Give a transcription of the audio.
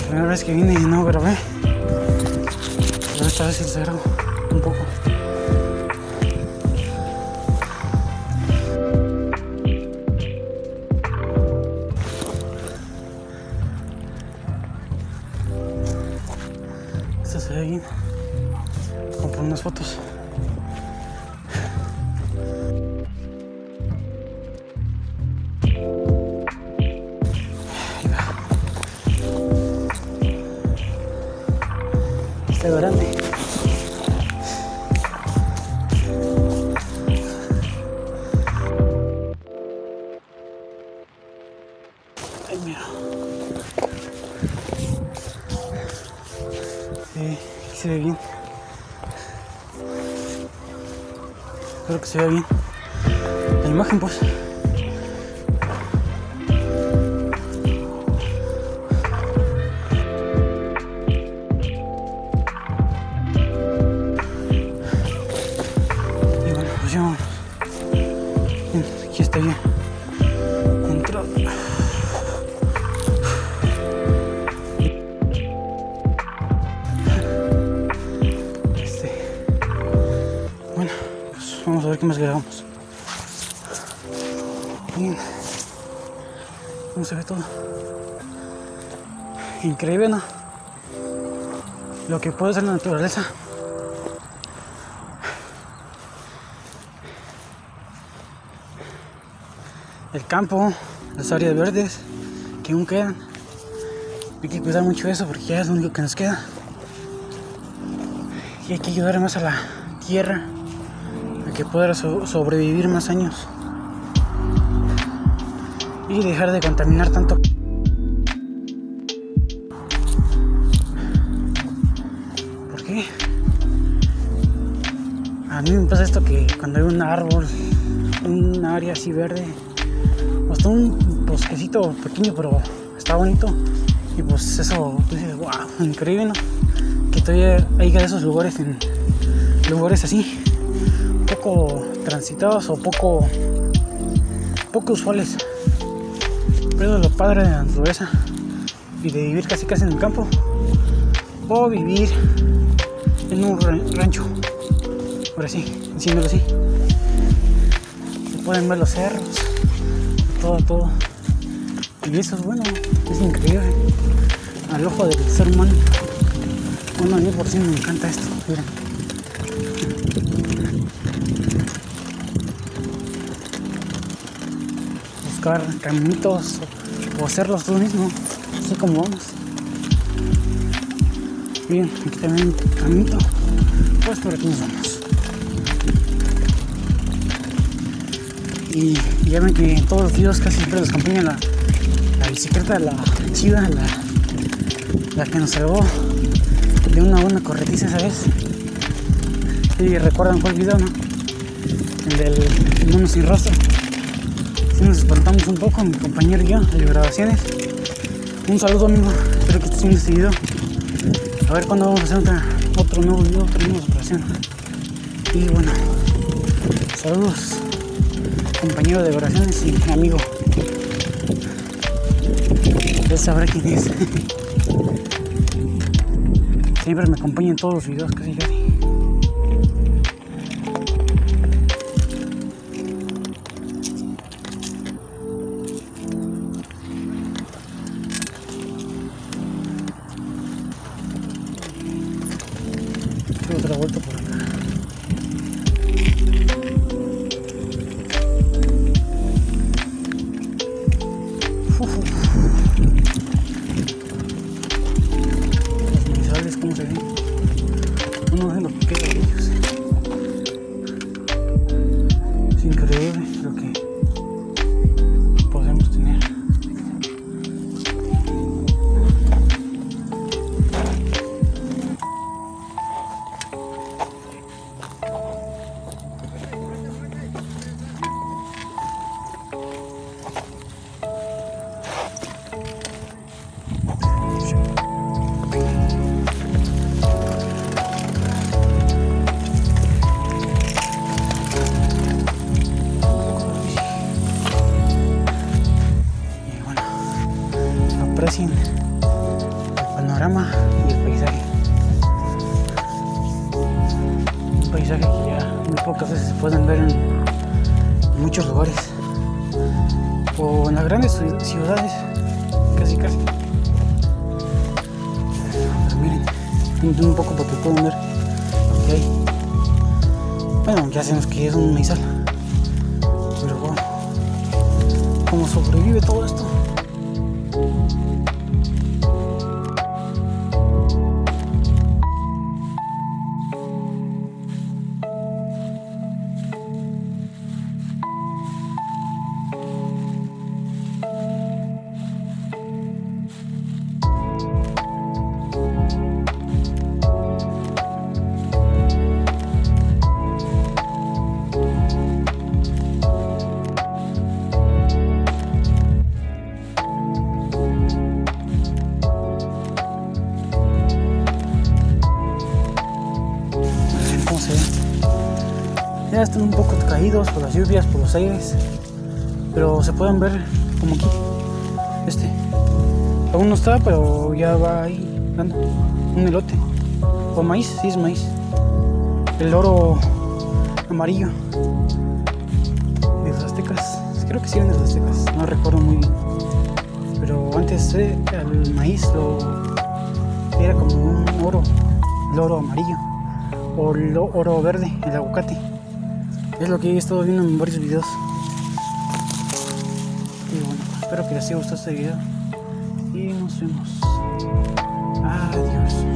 primera vez que vine y no grabé, pero esta vez sí se grabó un poco. Esto se ve bien, como por unas fotos. Está grande. Ay, mira. Sí, se ve bien. Espero que se vea bien la imagen, pues. Aquí está bien entrado. Bueno, pues vamos a ver qué más grabamos. Bien, cómo se ve todo. Increíble, ¿no? Lo que puede hacer la naturaleza. El campo, las áreas verdes que aún quedan. Hay que cuidar mucho eso porque ya es lo único que nos queda. Y hay que ayudar más a la tierra a que pueda sobrevivir más años. Y dejar de contaminar tanto. ¿Por qué? A mí me pasa esto que cuando hay un árbol, un área así verde, hasta un bosquecito pequeño, pero está bonito. Y pues eso, tú dices, wow, increíble, ¿no? Que todavía haya esos lugares en lugares así, poco transitados o poco usuales. Pero lo padre de la naturaleza y de vivir casi en el campo o vivir en un rancho. Ahora sí, diciéndolo así. Se pueden ver los cerros. Todo. Y eso es bueno, es increíble al ojo del ser humano. Bueno, a mí por sí me encanta esto, miren. Buscar caminitos o hacerlos tú mismo, así como vamos. Miren, aquí también un caminito, pues por aquí nos vamos. Y ya ven que en todos los videos casi siempre nos acompaña la bicicleta, la chida, la que nos salvó de una buena corretiza esa vez. Y recuerdan cuál video, ¿no? El del mono sin rostro. Sí nos espantamos un poco, mi compañero y yo, de grabaciones. Un saludo, amigo, espero que estés viendo este video. A ver cuándo vamos a hacer otro nuevo video, otra nueva operación. Y bueno, saludos, compañero de oraciones y amigo. Él sabrá quién es. Siempre me acompaña en todos los videos, casi. Otra vuelta por acá. Los manizales, ¿cómo se ven? Uno de los que queda de ellos. Es increíble lo que podemos tener. Aprecien el panorama y el paisaje. Un paisaje que ya muy pocas veces se pueden ver en muchos lugares o en las grandes ciudades, casi. Pero miren, pinto un poco para que puedan ver lo que hay. Bueno, ya sabemos que es un maizal, pero bueno, ¿cómo sobrevive todo esto? Ya están un poco caídos por las lluvias, por los aires, pero se pueden ver como aquí. Aún no está, pero ya va ahí dando un elote o maíz, sí es maíz. El oro amarillo de los aztecas, creo que sí eran de los aztecas, no recuerdo muy bien, pero antes el maíz era como un oro, el oro amarillo o el oro verde, el aguacate. Es lo que he estado viendo en varios videos. Y bueno, espero que les haya gustado este video. Y nos vemos. Adiós.